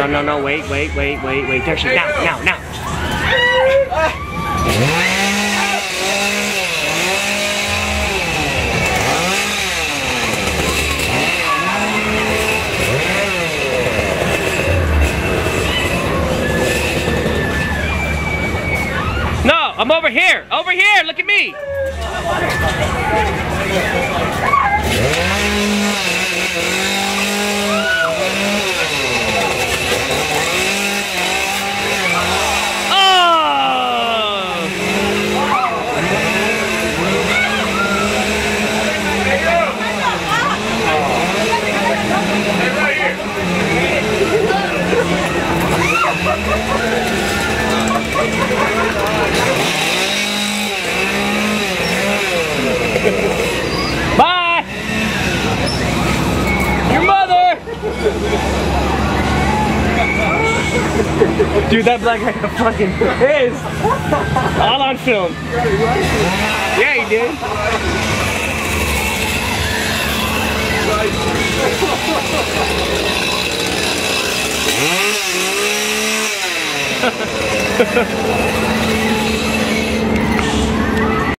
no, wait. There she is. Now. No, I'm over here. Over here, look at me. Bye! Your mother! Dude, that black guy fucking is! All on film. Yeah, he did.